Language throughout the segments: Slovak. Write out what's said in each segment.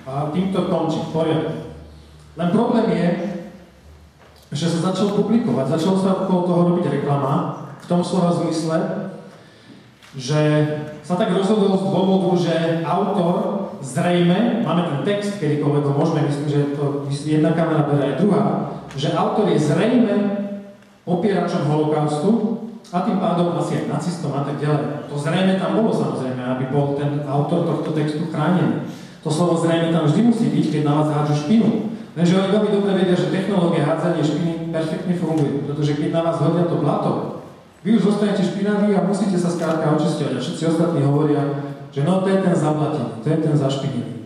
A týmto končí v poriadku. Len problém je, že sa začalo publikovať, začalo sa okolo toho robiť reklama, v tom slova zmysle, že sa tak rozhodol z dôvodu, že autor zrejme, máme ten text, kedykoľvek ho môžeme, myslím, že to jedna kamera bere aj druhá, že autor je zrejme opieračom holokaustu a tým pádom asi aj nacistom a tak ďalej. To zrejme tam bolo samozrejme, aby bol ten autor tohto textu chránený. To slovo zrejme tam vždy musí byť, keď na vás hádžu špinu. Lenže oni veľmi dobre vedia, že technológia hádzania špiny perfektne funguje, pretože keď na vás hodia to blato, vy už zostanete špinaví a musíte sa skrátka očisťovať a všetci ostatní hovoria, že no to je ten zablatený, to je ten zašpinený.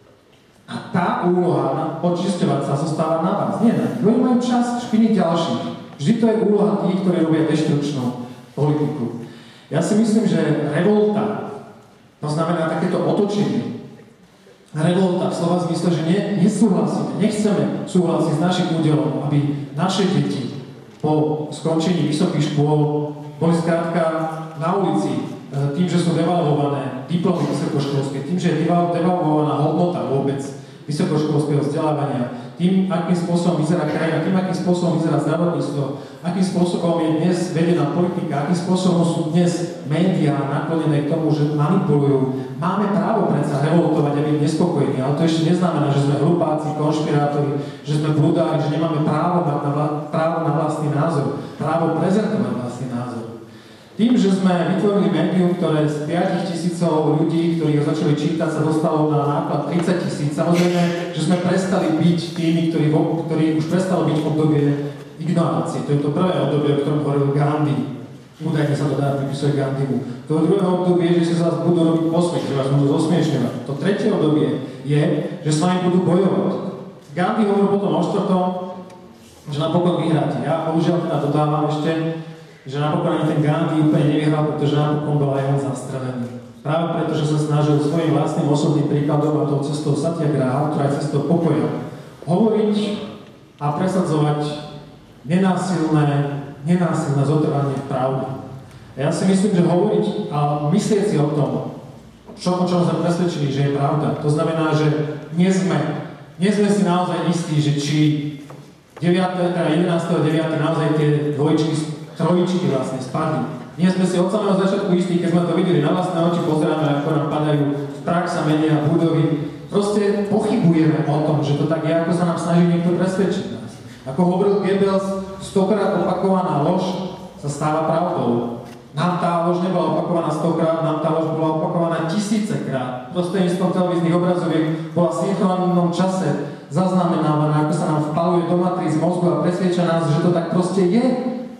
A tá úloha očisťovať sa zostáva na vás, nie na nich. Oni majú čas špiniť ďalších. Vždy to je úloha tých, ktorí robia deštrukčnú politiku. Ja si myslím, že revolta, to znamená takéto otočenie, revolta v slova zmysle, že nesúhlasíme, nechceme súhlasiť s našim údelom, aby naše deti po skončení vysokých škôl boli skrátka na ulici tým, že sú devalvované diplomy vysokoškolské, tým, že je devalvovaná hodnota vôbec vysokoškolského vzdelávania, tým, akým spôsobom vyzerá krajina, tým, akým spôsobom vyzerá zdravotníctvo, akým spôsobom je dnes vedená politika, akým spôsobom sú dnes médiá naklonené k tomu, že manipulujú. Máme právo predsa revoltovať a byť nespokojní, ale to ešte neznamená, že sme hlupáci, konšpirátori, že sme blúdári, že nemáme právo na vlastný názor, právo prezentovať vlastný názor. Tým, že sme vytvorili médium, ktoré z 5 000 ľudí, ktorí ho začali čítať, sa dostalo na náklad 30 000, samozrejme, že sme prestali byť tými, ktorí už prestalo byť obdobie ignorácie. To je to prvé obdobie, o ktorom hovoril Gandhi. Údajne sa to dá pripisovať Gandhimu. To druhé obdobie je, že sa vás budú robiť posmiech, že vás budú zosmiešňovať. To tretie obdobie je, že s vami budú bojovať. Gandhi hovoril potom o štvrtom, že napokon vyhráte. Ja bohužiaľ teda dodávam ešte, že napokon ani ten Gandhi úplne nevyhral, pretože napokon bol aj on zastrelený. Práve preto, že sa snažil svojím vlastným osobným príkladom a tou cestou Satyagraha, ktorá je cestou pokoja, hovoriť a presadzovať nenásilné zotrvanie v pravde. Ja si myslím, že hovoriť a myslieť si o tom, o čom sme presvedčili, že je pravda, to znamená, že nie sme si naozaj istí, že či 11.9. naozaj tie trojičky vlastne spadli. Nie sme si od samého začiatku istí, keď sme to videli na vlastné oči, pozeráme, ako nám padajú v prax sa menia budovy. Proste pochybujeme o tom, že to tak je, ako sa nám snaží niekto presvedčiť nás. Ako hovoril Goebbels, 100-krát opakovaná lož sa stáva pravdou. Nám tá lož nebola opakovaná 100-krát, nám tá lož bola opakovaná 1000-krát. Prostredníctvom televíznych obrazoviek bola v synchronnom čase zaznamenávaná, ako sa nám vpaluje do matric mozgu a presviedča nás, že to tak proste je.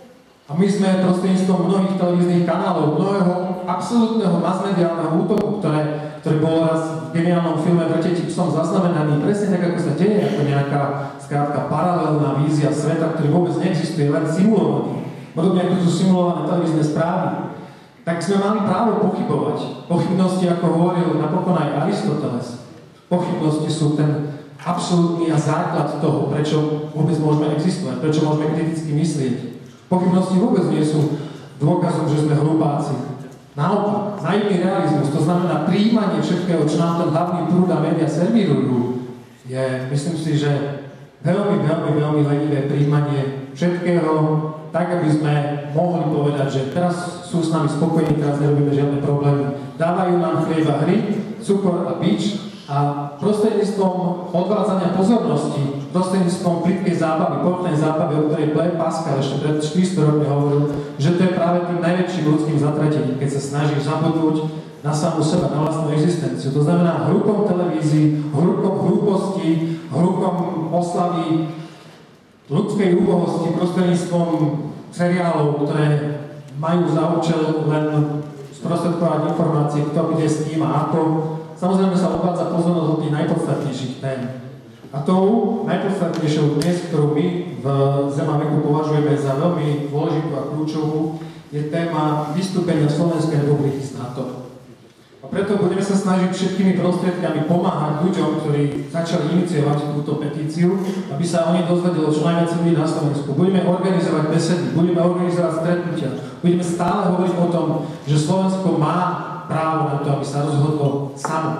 A my sme prostredníctvom mnohých televíznych kanálov, mnohého absolútneho masmediálneho útoku, ktorý bol raz v geniálnom filme Vrteti psom zaznamenaný, presne tak, ako sa deje, ako nejaká skrátka paralelná vízia sveta, ktorý vôbec neexistuje, len simulovaný. Podobne ako sú simulované televízne správy. Tak sme mali právo pochybovať. Pochybnosti, ako hovoril napokon aj Aristoteles. Pochybnosti sú ten absolútny a základ toho, prečo vôbec môžeme existovať, prečo môžeme kriticky myslieť. Pochybnosti vôbec nie sú dôkazom, že sme hlupáci. Naopak, naivný realizmus, to znamená prijímanie všetkého, čo nám ten hlavný prúd a média servírujú, je, myslím si, že veľmi lenivé prijímanie všetkého, tak, aby sme mohli povedať, že teraz sú s nami spokojní, teraz nerobíme žiadne problémy. Dávajú nám chlieba hry, cukor a bič a prostredníctvom odvádzania pozornosti, prostredníctvom plytkej zábavy, povrchnej zábavy, o ktorej Blaise Pascal ešte pred 400 rokmi hovoril, že to je práve tým najväčším ľudským zatratením, keď sa snaží zabudnúť na samú seba, na vlastnú existenciu. To znamená hrukom televízii, hrukom hlúposti, hrukom oslavy ľudskej úbohosti prostredníctvom seriálov, ktoré majú za účel len sprostredkovať informácie, kto bude s kým a ako. Samozrejme sa odvádza pozornosť od tých najpodstatnejších tém. A tou najpodstatnejšou dnes, ktorú my v Zemaveku považujeme za veľmi dôležitú a kľúčovú, je téma vystúpenia Slovenskej republiky z NATO. A preto budeme sa snažiť všetkými prostriedkami pomáhať ľuďom, ktorí začali iniciovať túto petíciu, aby sa o nej dozvedelo čo najviac ľudí na Slovensku. Budeme organizovať besedy, budeme organizovať stretnutia, budeme stále hovoriť o tom, že Slovensko má právo na to, aby sa rozhodlo samo.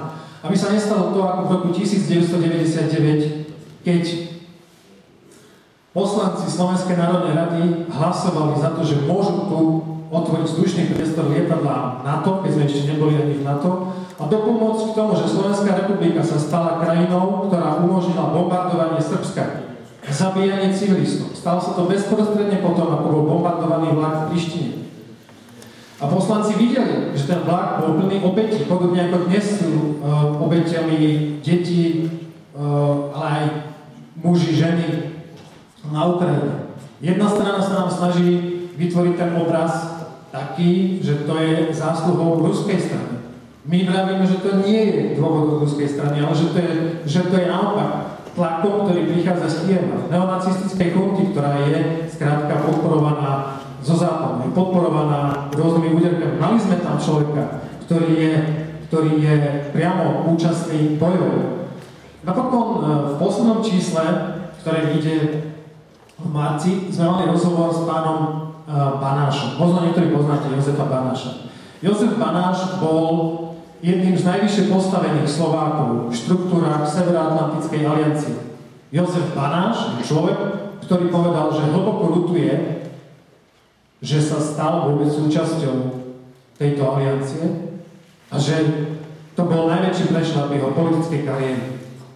Aby sa nestalo to, ako v roku 1999, keď poslanci Slovenskej národnej rady hlasovali za to, že môžu tu otvoriť vzdušný priestor lietadla NATO, keď sme ešte neboli ani v NATO, a dopomôcť k tomu, že Slovenská republika sa stala krajinou, ktorá umožnila bombardovanie Srbska, zabíjanie civilistov. Stalo sa to bezprostredne potom, ako bol bombardovaný vlak v Prištine. A poslanci videli, že ten vlak bol plný obetí, podobne ako dnes sú obeťami deti, ale aj muži, ženy na Ukrajine. Jedna strana sa nám snaží vytvoriť ten obraz taký, že to je zásluhou ruskej strany. My vravíme, že to nie je dôvodom ruskej strany, ale že to je naopak tlakom, ktorý prichádza z Kieva, neonacistickej chunty, ktorá je skrátka podporovaná zo západu, je podporovaná rôznymi úderkami. Mali sme tam človeka, ktorý je priamo účastný bojov. Napokon v poslednom čísle, ktoré vyjde v marci, sme mali rozhovor s pánom Banášom. Možno niektorí poznáte Jozefa Banáša. Jozef Banáš bol jedným z najvyššie postavených Slovákov v štruktúrách Severoatlantickej aliancie. Jozef Banáš je človek, ktorý povedal, že hlboko ľutuje, že sa stal vôbec súčasťou tejto aliancie a že to bol najväčší prešľap jeho politickej kariéry.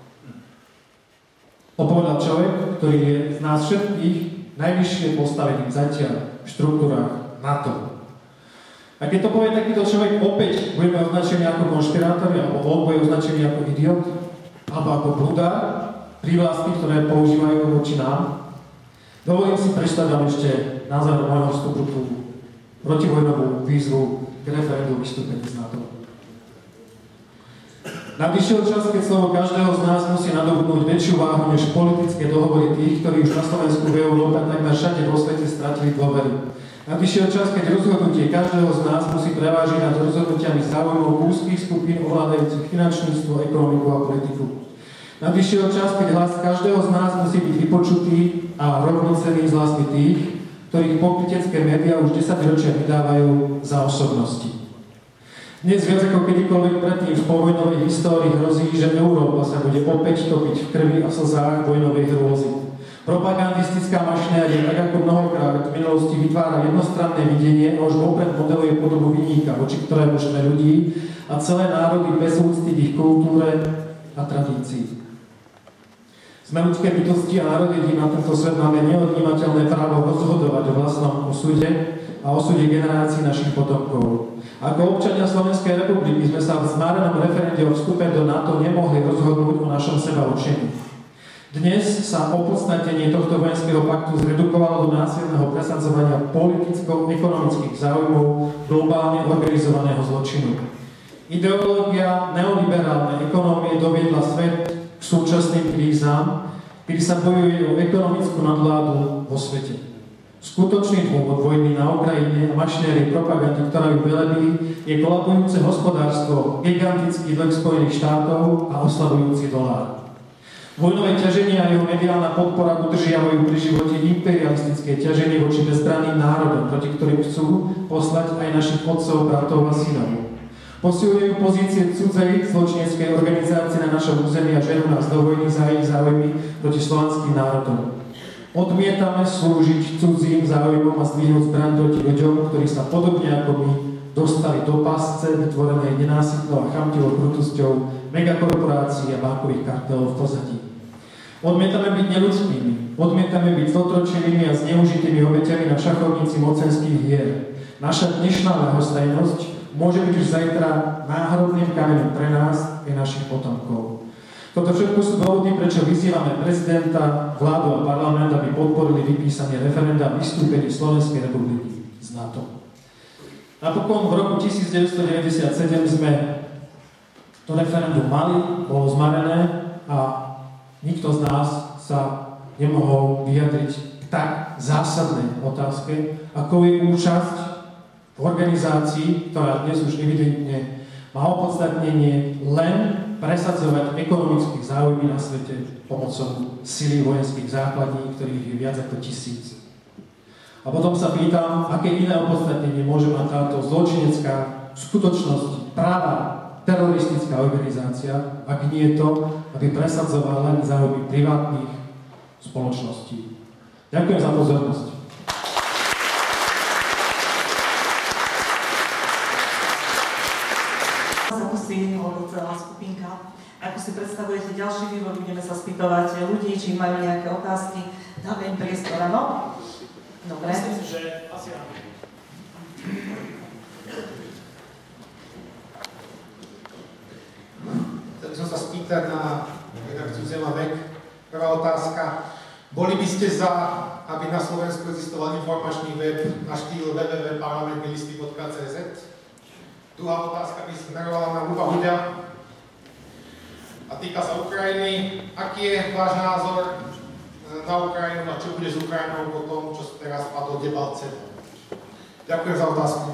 Opovedal človek, ktorý je z nás všetkých najvyššie postavený zatiaľ v štruktúrách NATO. A keď to povie takýto človek, opäť budeme označení ako konšpirátori, alebo on bude označený ako idiot, alebo ako bludár, prívlastky, ktoré používajú voči nám. Dovolím si prečítať vám ešte na záver môjho vstupu tú protivojnovú výzvu k referendu vystúpenia z NATO. Nadišiel čas, keď slovo každého z nás musí nadobudnúť väčšiu váhu než politické dohovory tých, ktorí už na Slovensku, v Európe a takmer všade vo svete stratili dôveru. Nadišiel čas, keď rozhodnutie každého z nás musí prevážiť nad rozhodnutiami záujmov úzkých skupín ovládajúcich finančníctvo, ekonomiku a politiku. Nadišiel čas, keď hlas každého z nás musí byť vypočutý a rovnocenný s hlasmi tých, ktorých pokrytecké médiá už 10 ročia vydávajú za osobnosti. Dnes viac ako kedykoľvek predtým v povojnovej histórii hrozí, že Európa sa bude opäť topiť v krvi a slzách vojnovej hrôzy. Propagandistická mašinéria, tak ako mnohokrát v minulosti vytvára jednostranné videnie a už vopred modeluje podobu vinníka, voči ktorému sme ľudí a celé národy bez úcty k ich kultúre a tradícii. Sme ľudské bytosti a národ jedí na tento svet máme neodnímateľné právo rozhodovať o vlastnom osude a osude generácií našich potomkov. Ako občania Slovenskej republiky sme sa v zmárenom referende o vstupe do NATO nemohli rozhodnúť o našom sebaurčení. Dnes sa opodstatnenie tohto vojenského paktu zredukovalo do násilného presadzovania politicko-ekonomických záujmov globálne organizovaného zločinu. Ideológia neoliberálnej ekonómie doviedla svet k súčasným krízam, kedy sa bojuje o ekonomickú nadvládu vo svete. Skutočný dôvod vojny na Ukrajine a mašinérie propagandy, ktorá ju velebí, je kolabujúce hospodárstvo, gigantický dlh Spojených štátov a oslabujúci dolár. Vojnové ťaženie a jeho mediálna podpora udržiavajú pri živote imperialistické ťaženie voči bezbranným národom, proti ktorým chcú poslať aj našich otcov, bratov a synov. Posilujú pozície cudzej zločineckej organizácie na našom území a ženú nás do vojny za ich záujmy proti slovanským národom. Odmietame slúžiť cudzím záujmom a zdvihnúť zbraň proti ľuďom, ktorí sa podobne ako my dostali do pasce, vytvorenej nenásytnou a chamtivou krutosťou megakorporácií a bankových kartelov v pozadí. Odmietame byť neľudskými, odmietame byť zotročenými a zneužitými obeťami na šachovnici mocenských hier. Naša dnešná ľahostajnosť môže byť už zajtra náhradným kameňom pre nás i našich potomkov. Toto všetko sú dôvody, prečo vyzývame prezidenta, vládu a parlament, aby podporili vypísanie referenda a vystúpenie Slovenskej republiky z NATO. Napokon v roku 1997 sme to referendum mali, bolo zmarené a nikto z nás sa nemohol vyjadriť k tak zásadnej otázke, ako je účasť v organizácii, ktorá dnes už evidentne má opodstatnenie len presadzovať ekonomické záujmy na svete pomocou sily vojenských základní, ktorých je viac ako 1000. A potom sa pýtam, aké iné opodstatnenie môže mať táto zločinecká skutočnosť práva teroristická organizácia, ak nie je to, aby presadzovala len záujmy privátnych spoločností. Ďakujem za pozornosť. Hovorila celá skupinka. Ako si predstavujete ďalší vývoj, budeme sa spýtovať ľudí, či majú nejaké otázky. Dáme im priestor, áno? Dobre. Myslím si, že asi áno. Chcel by som sa spýtať na redakciu Zemavek. Prvá otázka. Boli by ste za, aby na Slovensku existoval informačný web na štýl www.parlamentnylisty.cz? Druhá otázka by smerovala na Ľuba Huďa a týka sa Ukrajiny. Aký je váš názor na Ukrajinu a čo bude s Ukrajinou po tom, čo teraz padlo Debalcevo? Ďakujem za otázku.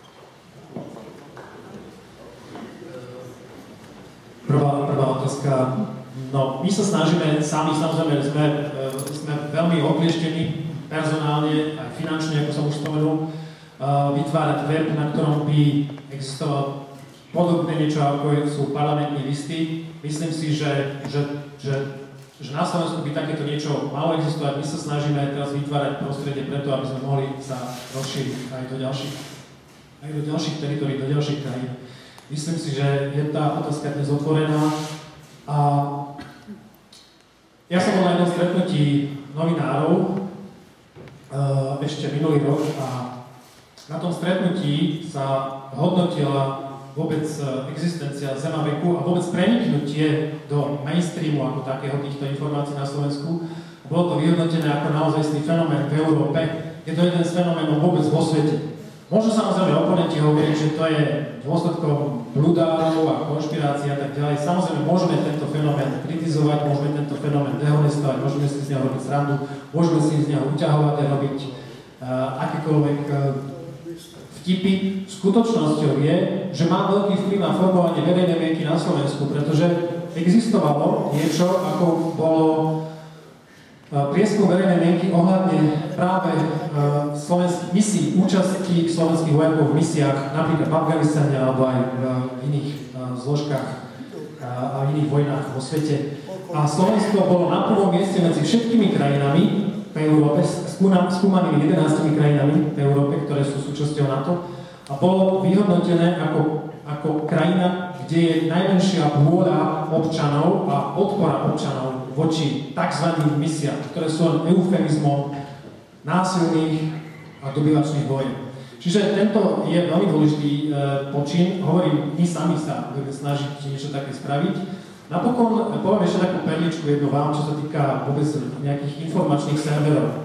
Prvá otázka. No, my sa snažíme sami, samozrejme, sme veľmi oklieštení personálne, aj finančne, ako som už spomenul, vytvárať web, na ktorom by existoval podobné niečo, ako sú parlamentní listy. Myslím si, že na Slovensku by takéto niečo malo existovať. My sa snažíme teraz vytvárať prostredie preto, aby sme mohli sa rozšíriť aj do ďalších teritórií, do ďalších krajín. Myslím si, že je tá otázka dnes otvorená. A ja som bol na jednom stretnutí novinárov ešte minulý rok a na tom stretnutí sa hodnotila vôbec existencia Zemaveku a vôbec preniknutie do mainstreamu ako takého týchto informácií na Slovensku. Bolo to vyhodnotené ako naozajstný fenomén v Európe. Je to jeden z fenoménov vôbec vo svete. Možno samozrejme oponenti hovoriť, že to je dôsledkom bludárov a konšpirácií a tak ďalej. Samozrejme môžeme tento fenomén kritizovať, môžeme tento fenomén dehonestovať, môžeme si z neho robiť srandu, môžeme si z neho uťahovať a robiť akékoľvek vtipy. Skutočnosťou je, že má veľký vplyv na formovanie verejnej mienky na Slovensku, pretože existovalo niečo, ako bolo prieskum verejnej mienky ohľadne práve slovenských misií, účastí slovenských vojakov v misiách, napríklad v Afganistane alebo aj v iných zložkách a iných vojnách vo svete. A Slovensko bolo na prvom mieste medzi všetkými krajinami v Európe, skúmanými 11 krajinami v Európe, ktoré sú súčasťou NATO, a bolo vyhodnotené ako krajina, kde je najmenšia vôľa občanov a podpora občanov voči tzv. Misiám, ktoré sú len eufemizmom násilných a dobyvačných vojen. Čiže tento je veľmi dôležitý počin. Hovorím, my sami sa budeme snažiť niečo také spraviť. Napokon poviem ešte takú perličku jednu vám, čo sa týka vôbec nejakých informačných serverov.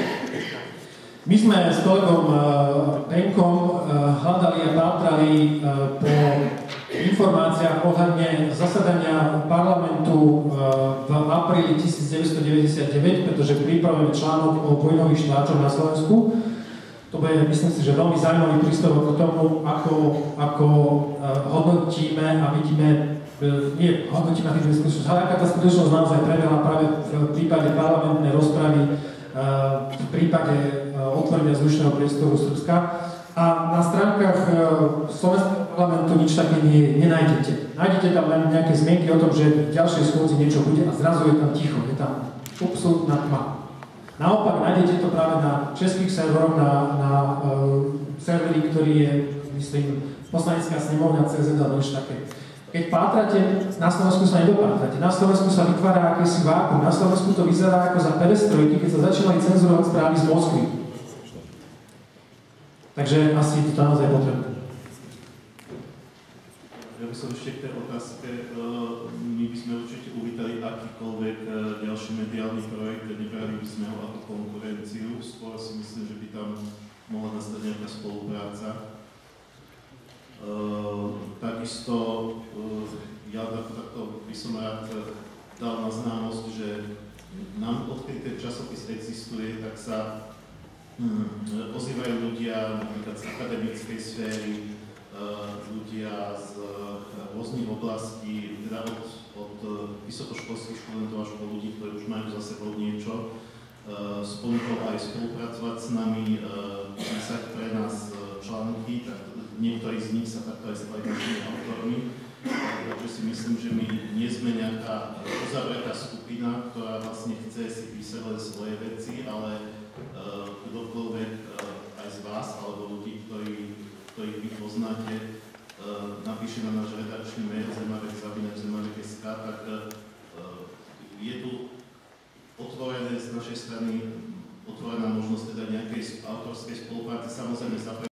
My sme s kolegom Penkom hľadali a pátrali po informáciách ohľadne zasadania parlamentu v apríli 1999, pretože pripravujeme článok o vojnových štváčoch na Slovensku. To bude, myslím si, že veľmi zaujímavý príspevok k tomu, ako hodnotíme a vidíme, nie hodnotíme a vidíme skutočnosť, ale aká tá skutočnosť naozaj prebehla práve v prípade parlamentnej rozpravy, v prípade otvorenia zvučného priestoru Srbska. A na stránkach Slovenského parlamentu nič také nenájdete. Nájdete tam len nejaké zmienky o tom, že v ďalšej schôdzi niečo bude a zrazu je tam ticho, je tam absolútna tma. Naopak nájdete to práve na českých serveroch, na serveri, ktorý je, myslím, poslanecká snemovňa CZ a niečo také. Keď pátrate, na Slovensku sa nedopátrate. Na Slovensku sa vytvára akési vákuum. Na Slovensku to vyzerá ako za perestrojky, keď sa začínali cenzurovať správy z Moskvy. Takže asi to naozaj potrebné. Ja by som ešte k tej otázke, my by sme určite uvítali akýkoľvek ďalší mediálny projekt, nebrali by sme ho ako konkurenciu, skôr si myslím, že by tam mohla nastať nejaká spolupráca. Takisto ja takto by som rád dal na známosť, že nám odkedy ten časopis existuje, tak sa ozývajú ľudia napríklad z akademickej sféry, ľudia z rôznych oblastí, teda od vysokoškolských študentov až po ľudí, ktorí už majú za sebou niečo, s ponukou aj spolupracovať s nami, písať pre nás články, tak niektorí z nich sa takto aj stali našimi autormi. takže si myslím, že my nie sme nejaká uzavretá skupina, ktorá vlastne chce si písať len svoje veci, ale kdokoľvek aj z vás, alebo ľudí, ktorých vy poznáte, napíše na náš redakčný mail zemavek@zemavek.sk, tak je tu otvorené z našej strany otvorená možnosť teda nejakej autorskej spolupráce, samozrejme